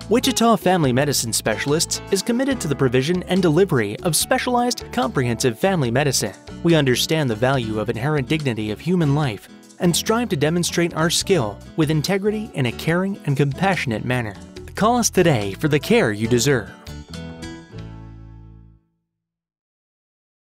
Wichita Family Medicine Specialists is committed to the provision and delivery of specialized, comprehensive family medicine. We understand the value of inherent dignity of human life and strive to demonstrate our skill with integrity in a caring and compassionate manner. Call us today for the care you deserve.